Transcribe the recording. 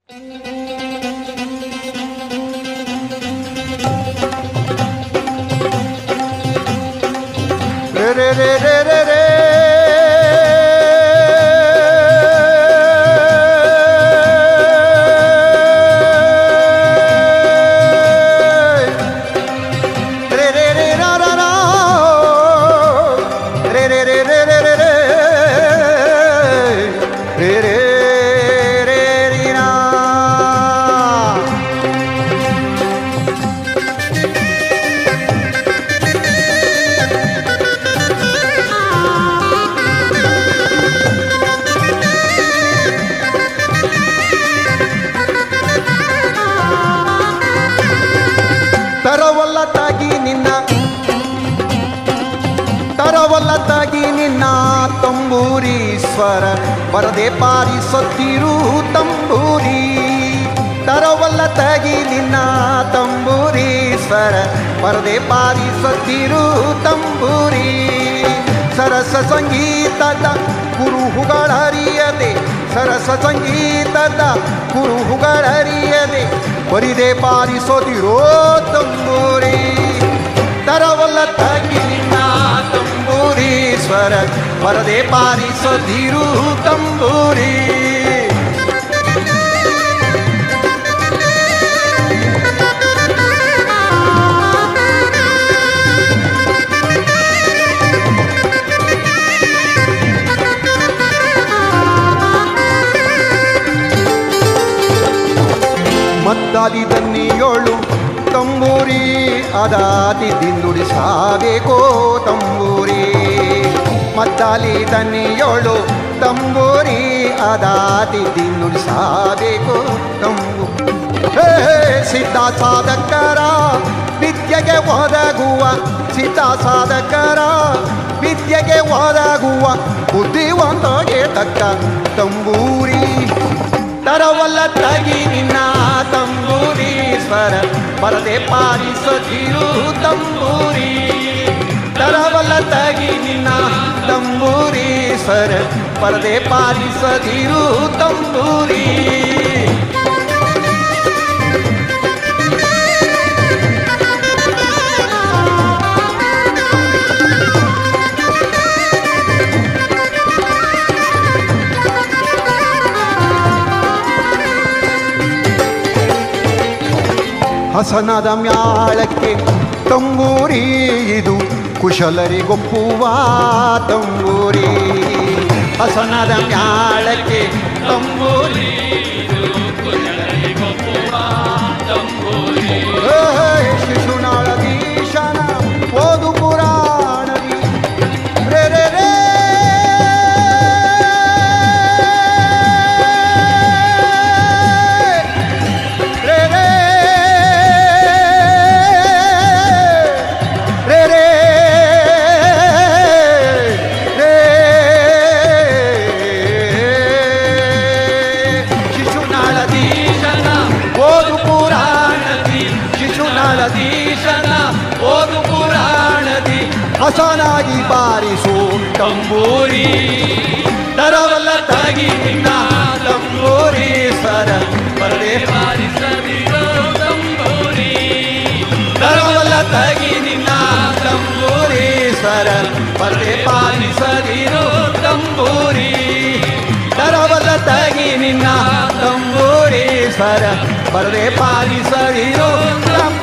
ತರವಲ್ಲದಾಗಿ ನಿನ್ನ ತಂಬೂರೀಶ್ವರ ಬರದೆ ಪಾರಿಸುತ್ತಿರು ತಂಬೂರಿ. ತರವಲ್ಲದಾಗಿ ನಿನ್ನ ತಂಬೂರೀಶ್ವರ ಬರದೆ ಪಾರಿಸುತ್ತಿರು ತಂಬೂರಿ. ಸರಸ ಸಂಗೀತದ ಕುರುಹುಗಳರಿಯದೆ, ಸರಸ ಸಂಗೀತದ ಕುರುಹುಗಳರಿಯದೆ ಬರಿದೆ ಪಾರಿಸೋದಿರೋ ತಂಬೂರಿ. ತರವಲ್ಲದಾಗಿ ನಿನ್ನ ತಂಬೂರೀಶ್ವರ ಬರದೆ ಪಾರಿಸೋದಿರು ತಂಬೂರಿ. ಮದ್ದಾದಿ ದನ್ನಿಯೋಳು ತಂಬೂರಿ ಅದಾತಿ ದಿಂದುಡಿಸಬೇಕೋ ತಂಬೂರಿ. ಮದ್ದಾಲಿ ದನ್ನಿಯೋಳು ತಂಬೂರಿ ಅದಾತಿ ದಿಂದುಡಿಸಬೇಕೋ ತಂಬೂರಿ. ಸಿದ್ಧ ಸಾಧಕರ ವಿದ್ಯೆಗೆ ಒದಗುವ, ಸಿದ್ಧ ಸಾಧಕರ ವಿದ್ಯೆಗೆ ಒದಗುವ ಬುದ್ಧಿವಂತಗೆ ತಕ್ಕ ತಂಬೂರಿ. ತರವಲ್ಲದಾಗಿ ನಿನ್ನ ತಂಬೂರೀಶ್ವರ ಬರದೆ ಪಾರಿಸದಿರು ತಂಬೂರಿ. ತರವಲ್ಲದಾಗಿ ನಿನ್ನ ತಂಬೂರೀಶ್ವರ ಬರದೆ ಪಾರಿಸದಿರು ತಂಬೂರಿ. ಹಸನದ ಮ್ಯಾಳಕ್ಕೆ ತಂಬೂರಿ ಇದು ಕುಶಲರಿಗೊಪ್ಪುವ ತಂಬೂರಿ. ಹಸನದ ಮ್ಯಾಳಕ್ಕೆ ತಂಬೂರಿ ಶಿಶುನಾಳದೀಶನ ಓದು ಪುರಾಣದಿ ರೇ ರೇ ರೇ ಓದು ಪುರಾಣದಿ ಹಸನಾಗಿ ಬಾರಿಸು ತಂಬೂರಿ. ತರವಲ್ಲದಾಗಿ ನಿನ್ನ ತಂಬೂರೀಶ್ವರ ಬರದೆ ಪಾರಿಸದಿರೋ ತಂಬೂರಿ. ತರವಲ್ಲದಾಗಿ ನಿನ್ನ ತಂಬೂರೀಶ್ವರ ಬರದೆ ಪಾರಿಸದಿರೋ ತಂಬೂರಿ. ತರವಲ್ಲದಾಗಿ ನಿನ್ನ ತಂಬೂರೀಶ್ವರ ಬರದೆ ಪಾರಿಸದಿರೋ ತಂಬೂರಿ.